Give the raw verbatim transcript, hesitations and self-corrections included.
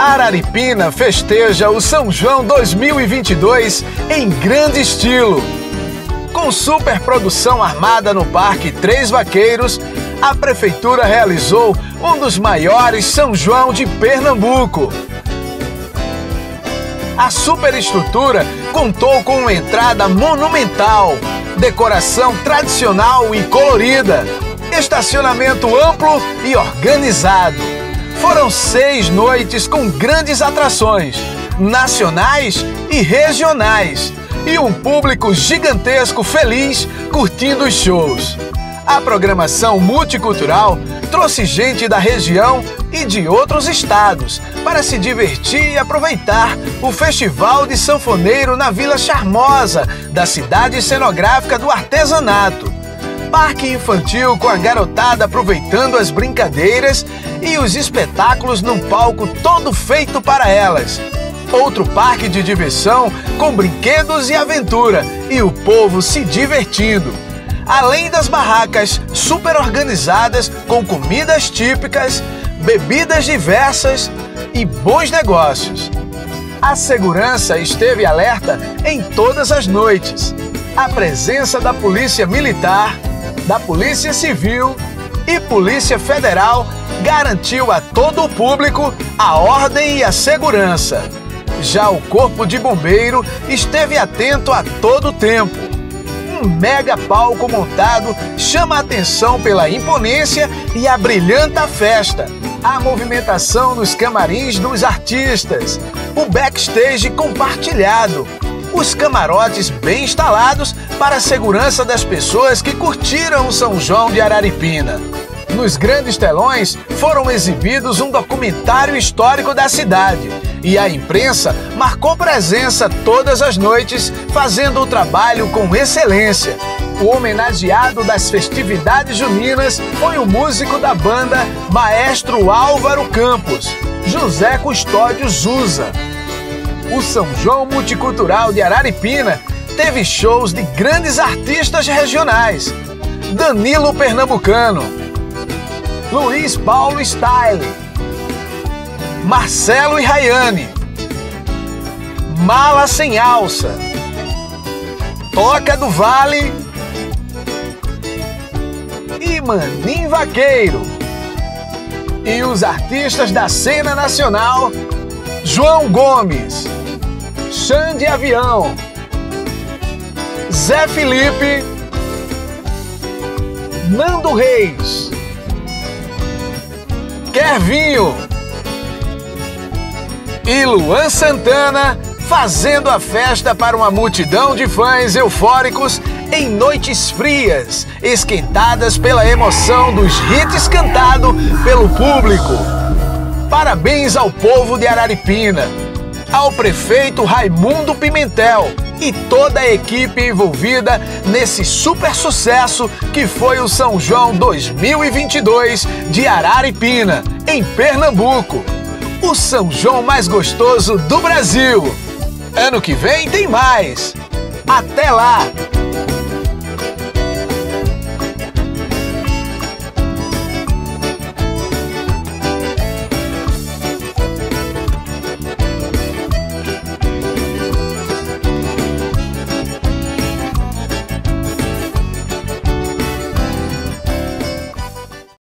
Araripina festeja o São João dois mil e vinte e dois em grande estilo. Com superprodução armada no Parque Três Vaqueiros, a Prefeitura realizou um dos maiores São João de Pernambuco. A superestrutura contou com uma entrada monumental, decoração tradicional e colorida, estacionamento amplo e organizado. Foram seis noites com grandes atrações, nacionais e regionais, e um público gigantesco feliz curtindo os shows. A programação multicultural trouxe gente da região e de outros estados para se divertir e aproveitar o Festival de Sanfoneiro na Vila Charmosa, da cidade cenográfica do artesanato. Parque infantil com a garotada aproveitando as brincadeiras e os espetáculos num palco todo feito para elas. Outro parque de diversão com brinquedos e aventura e o povo se divertindo. Além das barracas super organizadas com comidas típicas, bebidas diversas e bons negócios. A segurança esteve alerta em todas as noites. A presença da Polícia Militar, da Polícia Civil e Polícia Federal garantiu a todo o público a ordem e a segurança. Já o Corpo de Bombeiro esteve atento a todo o tempo. Um mega palco montado chama a atenção pela imponência e a brilhanta festa. A movimentação nos camarins dos artistas, o backstage compartilhado, os camarotes bem instalados para a segurança das pessoas que curtiram o São João de Araripina. Nos grandes telões foram exibidos um documentário histórico da cidade e a imprensa marcou presença todas as noites, fazendo o trabalho com excelência. O homenageado das festividades juninas foi o músico da banda Maestro Álvaro Campos, José Custódio Zusa. O São João Multicultural de Araripina teve shows de grandes artistas regionais: Danilo Pernambucano, Luiz Paulo Style, Marcelo e Rayane, Mala Sem Alça, Toca do Vale e Manim Vaqueiro. E os artistas da cena nacional: João Gomes, Xande Avião, Zé Felipe, Nando Reis, Kervinho e Luan Santana, fazendo a festa para uma multidão de fãs eufóricos em noites frias, esquentadas pela emoção dos hits cantados pelo público. Parabéns ao povo de Araripina, ao prefeito Raimundo Pimentel e toda a equipe envolvida nesse super sucesso que foi o São João dois mil e vinte e dois de Araripina, em Pernambuco. O São João mais gostoso do Brasil. Ano que vem tem mais. Até lá!